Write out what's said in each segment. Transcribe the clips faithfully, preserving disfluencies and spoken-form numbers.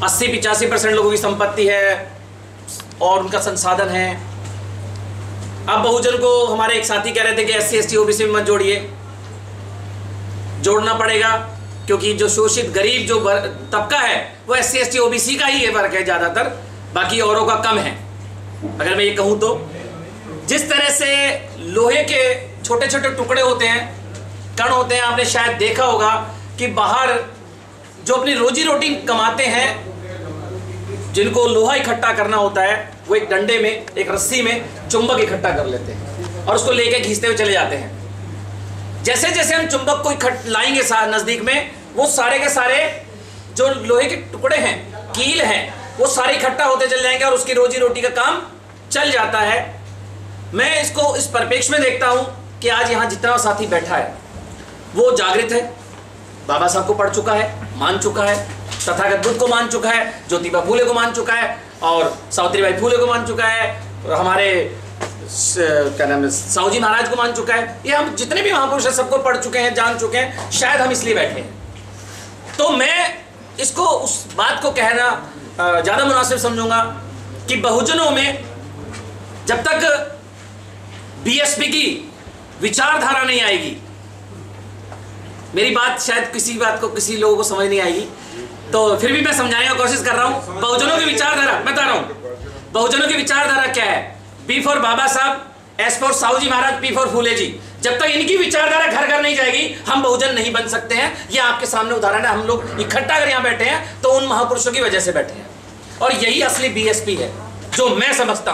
अस्सी पिचासी परसेंट लोगों की संपत्ति है और उनका संसाधन है। अब बहुजन को हमारे एक साथी कह रहे थे कि S C S T OBC में मत जोड़िए, जोड़ना पड़ेगा, क्योंकि जो शोषित गरीब जो तबका है वो S C S T OBC का ही है, वर्ग है ज़्यादातर, बाकी औरों का कम है। अगर मैं ये कहूँ तो जिस तरह से लोहे के छोटे छोटे टुकड़े होते हैं, कण होते हैं, आपने शायद देखा होगा कि बाहर जो अपनी रोजी रोटी कमाते हैं, जिनको लोहा इकट्ठा करना होता है, वो एक डंडे में, एक रस्सी में चुंबक इकट्ठा कर लेते हैं और उसको लेके खींचते हुए चले जाते हैं। जैसे जैसे हम चुंबक को इकट्ठ लाएंगे नजदीक में, वो सारे के सारे जो लोहे के टुकड़े हैं, कील हैं, वो सारे इकट्ठा होते चले जाएंगे और उसकी रोजी रोटी का काम चल जाता है। मैं इसको इस परिप्रेक्ष्य में देखता हूं कि आज यहाँ जितना साथी बैठा है वो जागृत है, बाबा साहब को पढ़ चुका है, मान चुका है, तथागत बुद्ध को मान चुका है, ज्योतिबा फूले को मान चुका है और सावित्रीबाई फूले को मान चुका है और हमारे क्या नाम है साहू जी महाराज को मान चुका है। ये हम जितने भी महापुरुष हैं सबको पढ़ चुके हैं, जान चुके हैं, शायद हम इसलिए बैठे हैं। तो मैं इसको उस बात को कहना ज़्यादा मुनासिब समझूंगा कि बहुजनों में जब तक बी एस पी की विचारधारा नहीं आएगी, मेरी बात शायद किसी बात को किसी लोगों को समझ नहीं आएगी, तो फिर भी मैं समझाने की कोशिश कर रहा हूं। बहुजनों की विचारधारा मैं बता रहा हूं, बहुजनों की विचारधारा क्या है? B for Baba Saheb, S for Sahu ji Maharaj, P for Phule ji. जब तक इनकी विचारधारा घर घर नहीं जाएगी हम बहुजन नहीं बन सकते हैं। ये आपके सामने उदाहरण है, हम लोग इकट्ठा अगर यहाँ बैठे हैं तो उन महापुरुषों की वजह से बैठे हैं और यही असली बी एस पी है जो मैं समझता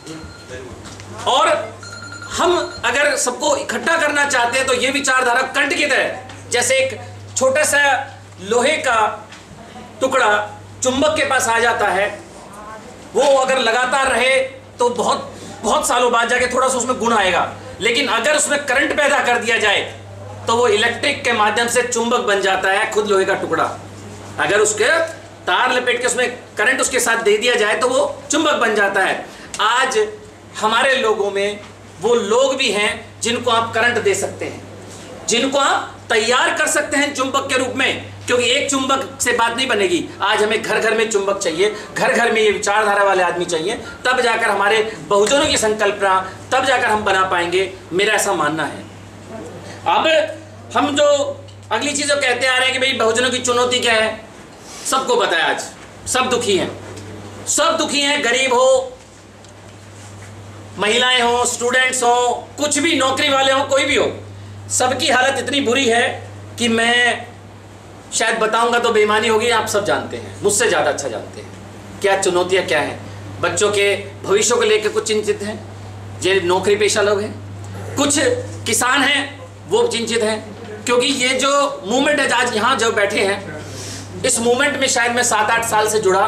हूं। और हम अगर सबको इकट्ठा करना चाहते हैं तो ये विचारधारा कंठ की तरह, जैसे एक छोटा सा लोहे का टुकड़ा चुंबक के पास आ जाता है, वो अगर लगातार रहे तो बहुत बहुत सालों बाद जाके थोड़ा सा उसमें गुण आएगा, लेकिन अगर उसमें करंट पैदा कर दिया जाए तो वो इलेक्ट्रिक के माध्यम से चुंबक बन जाता है, खुद लोहे का टुकड़ा। अगर उसके तार लपेट के उसमें करंट उसके साथ दे दिया जाए तो वो चुंबक बन जाता है। आज हमारे लोगों में वो लोग भी हैं जिनको आप करंट दे सकते हैं, जिनको आप तैयार कर सकते हैं चुंबक के रूप में, क्योंकि एक चुंबक से बात नहीं बनेगी। आज हमें घर घर में चुंबक चाहिए, घर घर में ये विचारधारा वाले आदमी चाहिए, तब जाकर हमारे बहुजनों की संकल्पना, तब जाकर हम बना पाएंगे, मेरा ऐसा मानना है। अब हम जो अगली चीज जो कहते आ रहे हैं कि भाई बहुजनों की चुनौती क्या है, सबको पता है। आज सब दुखी हैं, सब दुखी हैं, गरीब हो, महिलाएं हो, स्टूडेंट्स हो, कुछ भी, नौकरी वाले हो, कोई भी हो, सबकी हालत इतनी बुरी है कि मैं शायद बताऊंगा तो बेईमानी होगी। आप सब जानते हैं, मुझसे ज़्यादा अच्छा जानते हैं क्या चुनौतियां क्या हैं। बच्चों के भविष्य को लेकर कुछ चिंतित हैं, ये नौकरी पेशा लोग हैं, कुछ किसान हैं वो चिंतित हैं, क्योंकि ये जो मूवमेंट है आज यहाँ जो बैठे हैं, इस मूवमेंट में शायद मैं सात आठ साल से जुड़ा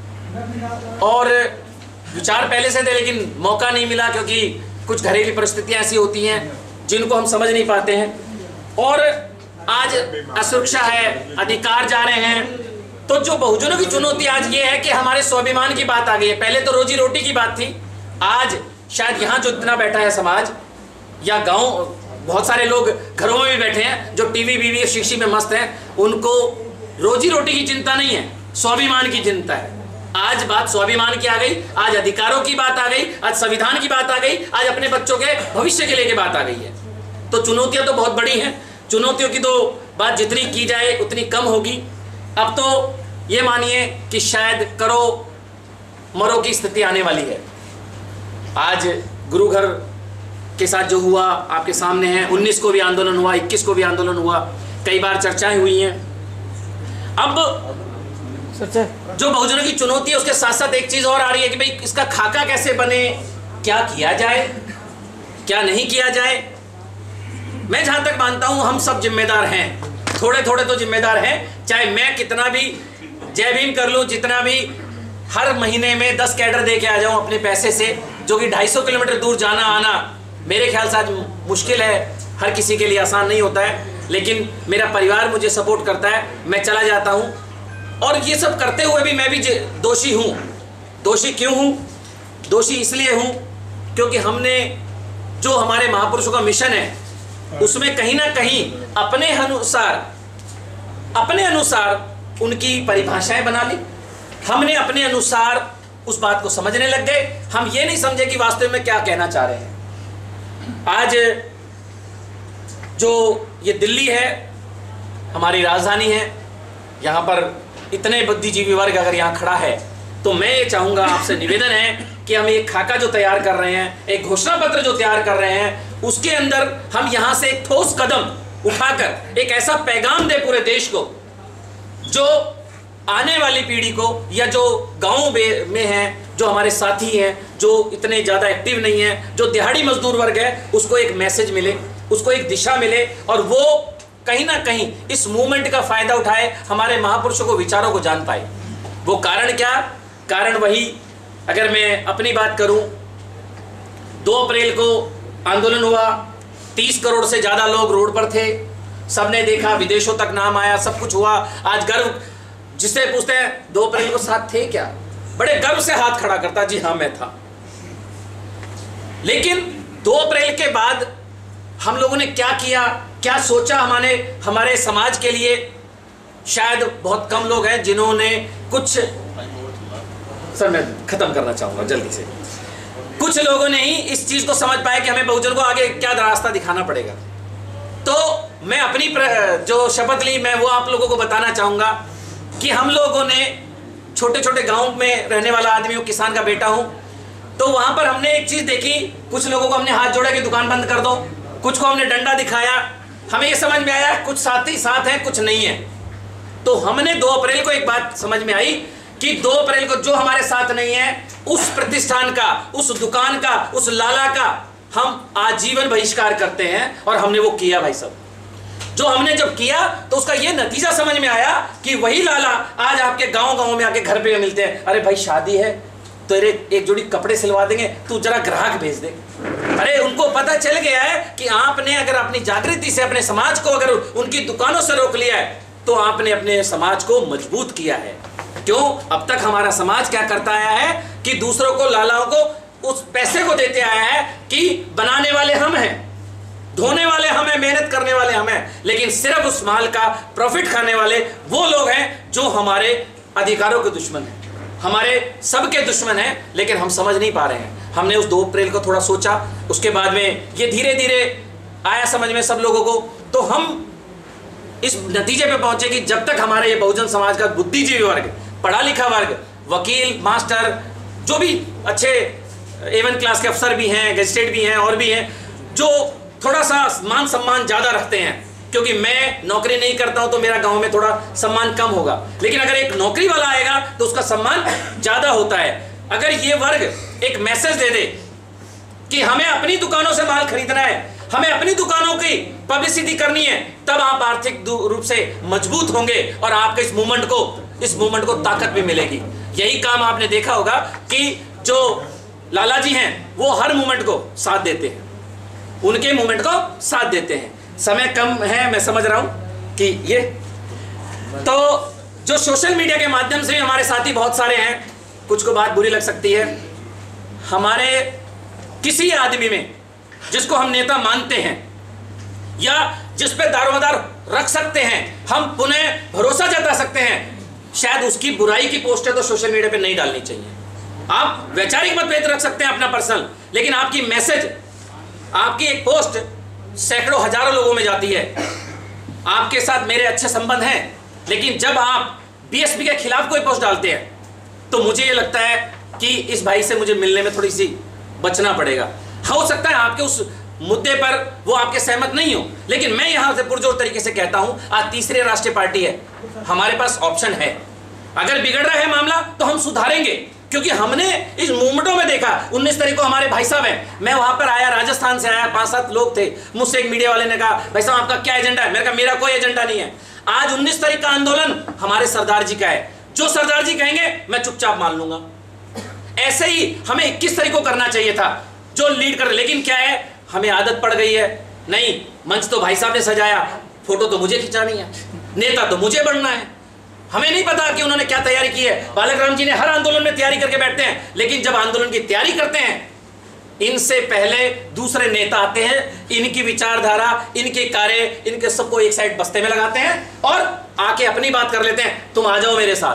और विचार पहले से थे, लेकिन मौका नहीं मिला क्योंकि कुछ घरेलू परिस्थितियाँ ऐसी होती हैं जिनको हम समझ नहीं पाते हैं। और आज असुरक्षा है, अधिकार जा रहे हैं। तो जो बहुजनों की चुनौती आज ये है कि हमारे स्वाभिमान की बात आ गई है। पहले तो रोजी रोटी की बात थी, आज शायद यहाँ जो इतना बैठा है समाज या गांव, बहुत सारे लोग घरों में भी बैठे हैं जो टीवी बीवी शिक्षी में मस्त हैं, उनको रोजी रोटी की चिंता नहीं है, स्वाभिमान की चिंता है। आज बात स्वाभिमान की आ गई, आज अधिकारों की बात आ गई, आज संविधान की बात आ गई, आज अपने बच्चों के भविष्य के लेके बात आ गई है। तो चुनौतियां तो बहुत बड़ी हैं, चुनौतियों की तो बात जितनी की जाए उतनी कम होगी। अब तो ये मानिए कि शायद करो मरो की स्थिति आने वाली है। आज गुरु घर के साथ जो हुआ आपके सामने है, उन्नीस को भी आंदोलन हुआ, इक्कीस को भी आंदोलन हुआ, कई बार चर्चाएं हुई हैं। अब जो बहुजनों की चुनौती है उसके साथ साथ एक चीज और आ रही है कि भाई इसका खाका कैसे बने, क्या किया जाए, क्या नहीं किया जाए। मैं जहां तक मानता हूं हम सब जिम्मेदार हैं, थोड़े थोड़े तो जिम्मेदार हैं। चाहे मैं कितना भी जय भीम कर लूं, जितना भी हर महीने में दस कैडर दे के आ जाऊं अपने पैसे से, जो कि ढाई सौ किलोमीटर दूर जाना आना मेरे ख्याल से आज मुश्किल है, हर किसी के लिए आसान नहीं होता है, लेकिन मेरा परिवार मुझे सपोर्ट करता है, मैं चला जाता हूं। और ये सब करते हुए भी मैं भी दोषी हूँ। दोषी क्यों हूँ? दोषी इसलिए हूँ क्योंकि हमने जो हमारे महापुरुषों का मिशन है उसमें कहीं ना कहीं अपने अनुसार अपने अनुसार उनकी परिभाषाएं बना ली, हमने अपने अनुसार उस बात को समझने लग गए। हम ये नहीं समझे कि वास्तव में क्या कहना चाह रहे हैं। आज जो ये दिल्ली है, हमारी राजधानी है, यहाँ पर इतने बुद्धिजीवी वर्ग अगर यहाँ खड़ा है, तो मैं ये चाहूँगा, आपसे निवेदन है कि हम एक खाका जो तैयार कर रहे हैं, एक घोषणा पत्र जो तैयार कर रहे हैं, उसके अंदर हम यहाँ से एक ठोस कदम उठाकर एक ऐसा पैगाम दे पूरे देश को, जो आने वाली पीढ़ी को, या जो गाँव में हैं, जो हमारे साथी हैं, जो इतने ज़्यादा एक्टिव नहीं हैं, जो दिहाड़ी मजदूर वर्ग है, उसको एक मैसेज मिले, उसको एक दिशा मिले, और वो कहीं ना कहीं इस मूवमेंट का फायदा उठाए, हमारे महापुरुषों को, विचारों को जान पाए। वो कारण क्या? कारण वही, अगर मैं अपनी बात करूं, दो अप्रैल को आंदोलन हुआ, तीस करोड़ से ज्यादा लोग रोड पर थे, सबने देखा, विदेशों तक नाम आया, सब कुछ हुआ। आज गर्व, जिससे पूछते हैं दो अप्रैल को साथ थे क्या, बड़े गर्व से हाथ खड़ा करता, जी हाँ मैं था। लेकिन दो अप्रैल के बाद हम लोगों ने क्या किया, क्या सोचा हमारे हमारे समाज के लिए? शायद बहुत कम लोग हैं जिन्होंने कुछ, सर मैं खत्म करना चाहूंगा जल्दी से, कुछ लोगों ने ही इस चीज को समझ पाया कि हमें बहुजन को आगे क्या रास्ता दिखाना पड़ेगा। तो मैं अपनी जो शपथ ली, मैं वो आप लोगों को बताना चाहूंगा कि हम लोगों ने, छोटे छोटे गांव में रहने वाला आदमी हूँ, किसान का बेटा हूँ, तो वहां पर हमने एक चीज देखी, कुछ लोगों को हमने हाथ जोड़ा कि दुकान बंद कर दो, कुछ को हमने डंडा दिखाया। हमें ये समझ में आया कुछ साथी साथ हैं, कुछ नहीं है। तो हमने दो अप्रैल को एक बात समझ में आई कि दो अप्रैल को जो हमारे साथ नहीं है, उस प्रतिष्ठान का, उस दुकान का, उस लाला का हम आजीवन बहिष्कार करते हैं। और हमने वो किया भाई साहब। जो हमने जब किया तो उसका ये नतीजा समझ में आया कि वही लाला आज आपके गांव गांव में आके घर पे मिलते हैं। अरे भाई शादी है, तो एक जोड़ी कपड़े सिलवा देंगे, तू जरा ग्राहक भेज दे। अरे उनको पता चल गया है कि आपने अगर अपनी जागृति से अपने समाज को अगर उनकी दुकानों से रोक लिया है, तो आपने अपने समाज को मजबूत किया है। क्यों? अब तक हमारा समाज क्या करता आया है कि दूसरों को, लालाओं को उस पैसे को देते आया है कि बनाने वाले हम हैं, धोने वाले हम हैं, मेहनत करने वाले हम हैं, लेकिन सिर्फ उस माल का प्रॉफिट खाने वाले वो लोग हैं जो हमारे अधिकारों के दुश्मन हैं, हमारे सबके दुश्मन हैं। लेकिन हम समझ नहीं पा रहे हैं। हमने उस दो अप्रैल को थोड़ा सोचा, उसके बाद में ये धीरे धीरे आया समझ में सब लोगों को। तो हम इस नतीजे पे पहुंचे कि जब तक हमारे ये बहुजन समाज का बुद्धिजीवी वर्ग, पढ़ा लिखा वर्ग, वकील, मास्टर, जो भी अच्छे एवन क्लास के अफसर भी हैं, गैजेटेड भी हैं और भी हैं, जो थोड़ा सा मान सम्मान ज़्यादा रखते हैं, क्योंकि मैं नौकरी नहीं करता हूं तो मेरा गांव में थोड़ा सम्मान कम होगा, लेकिन अगर एक नौकरी वाला आएगा तो उसका सम्मान ज़्यादा होता है। अगर ये वर्ग एक मैसेज दे दे कि हमें अपनी दुकानों से माल खरीदना है, हमें अपनी दुकानों की पब्लिसिटी करनी है, तब आप आर्थिक रूप से मजबूत होंगे और आपके इस मूवमेंट को इस मूवमेंट को ताकत भी मिलेगी। यही काम आपने देखा होगा कि जो लाला जी हैं वो हर मूवमेंट को साथ देते हैं, उनके मूवमेंट को साथ देते हैं। समय कम है, मैं समझ रहा हूं कि ये, तो जो सोशल मीडिया के माध्यम से भी हमारे साथी बहुत सारे हैं, कुछ को बात बुरी लग सकती है। हमारे किसी आदमी में जिसको हम नेता मानते हैं या जिस पे दारोमदार रख सकते हैं, हम पुनः भरोसा जता सकते हैं, शायद उसकी बुराई की पोस्टें तो सोशल मीडिया पे नहीं डालनी चाहिए। आप वैचारिक मतभेद रख सकते हैं अपना पर्सनल, लेकिन आपकी मैसेज, आपकी एक पोस्ट सैकड़ों हजारों लोगों में जाती है। आपके साथ मेरे अच्छे संबंध हैं, लेकिन जब आप बीएसपी के खिलाफ कोई पोस्ट डालते हैं तो मुझे ये लगता है कि इस भाई से मुझे मिलने में थोड़ी सी बचना पड़ेगा। हो सकता है आपके उस मुद्दे पर वो आपके सहमत नहीं हो, लेकिन मैं यहां से पुरजोर तरीके से कहता हूं, आज तीसरी राष्ट्रीय पार्टी है, हमारे पास ऑप्शन है। अगर बिगड़ रहा है मामला तो हम सुधारेंगे, क्योंकि हमने इस मूवमेंटों में देखा। उन्नीस तारीख को हमारे भाई साहब हैं, मैं वहां पर आया, राजस्थान से आया, पांच सात लोग थे। मुझसे एक मीडिया वाले ने कहा, भाई साहब आपका क्या एजेंडा है? मैंने कहा मेरा कोई एजेंडा नहीं है। आज उन्नीस तारीख का आंदोलन हमारे सरदार जी का है, जो सरदार जी कहेंगे मैं चुपचाप मान लूंगा। ऐसे ही हमें इक्कीस तारीख को करना चाहिए था, जो लीड कर, लेकिन क्या है, हमें आदत पड़ गई है, नहीं मंच तो भाई साहब ने सजाया, फोटो तो मुझे खिंचानी है, नेता तो मुझे बनना है। हमें नहीं पता कि उन्होंने क्या तैयारी की है। बालक राम जी ने हर आंदोलन में तैयारी करके बैठते हैं, लेकिन जब आंदोलन की तैयारी करते हैं, इनसे पहले दूसरे नेता आते हैं, इनकी विचारधारा, इनके कार्य, इनके सबको एक साइड बस्ते में लगाते हैं और आके अपनी बात कर लेते हैं, तुम आ जाओ मेरे साथ।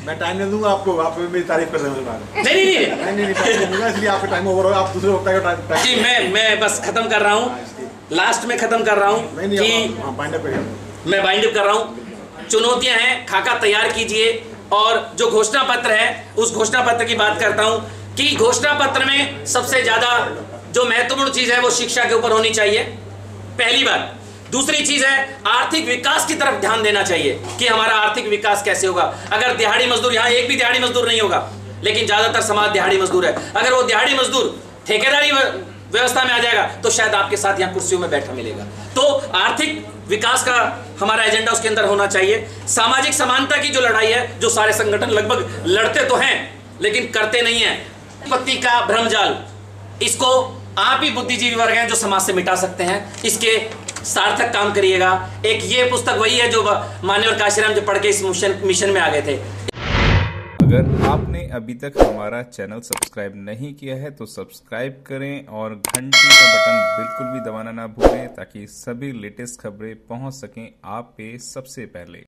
मैं टाइम नहीं दूंगा आपको, आप मेरी तारीफ कर रहे हैं। नहीं नहीं नहीं नहीं नहीं दूंगा, इसलिए आपका टाइम ओवर हो, आप दूसरे वक्ता का टाइम। जी मैं मैं बस खत्म कर रहा हूँ, लास्ट में खत्म कर रहा हूँ कि बाइंड अप मैं बाइंड अप कर रहा हूँ। चुनौतियां हैं, खाका तैयार कीजिए। और जो घोषणा पत्र है उस घोषणा पत्र की बात करता हूँ कि घोषणा पत्र में सबसे ज्यादा जो महत्वपूर्ण चीज है वो शिक्षा के ऊपर होनी चाहिए, पहली बात। दूसरी चीज है आर्थिक विकास की तरफ ध्यान देना चाहिए कि हमारा आर्थिक विकास कैसे होगा। अगर दिहाड़ी मजदूर, यहाँ एक भी दिहाड़ी मजदूर नहीं होगा, लेकिन ज्यादातर समाज दिहाड़ी मजदूर है, अगर वो दिहाड़ी मजदूर ठेकेदारी व्यवस्था में आ जाएगा तो शायद आपके साथ यहाँ कुर्सियों में बैठा मिलेगा। तो आर्थिक विकास का हमारा एजेंडा उसके अंदर होना चाहिए। सामाजिक समानता की जो लड़ाई है, जो सारे संगठन लगभग लड़ते तो हैं लेकिन करते नहीं है, पत्ती का भ्रमजाल, इसको आप ही बुद्धिजीवी वर्ग हैं जो समाज से मिटा सकते हैं। इसके सार्थक काम करिएगा। एक ये पुस्तक वही है जो मान्यवर काशीराम जो पढ़ के इस मिशन मिशन में आ गए थे। अगर आपने अभी तक हमारा चैनल सब्सक्राइब नहीं किया है तो सब्सक्राइब करें और घंटी का बटन बिल्कुल भी दबाना ना भूलें ताकि सभी लेटेस्ट खबरें पहुंच सकें आप पे सबसे पहले।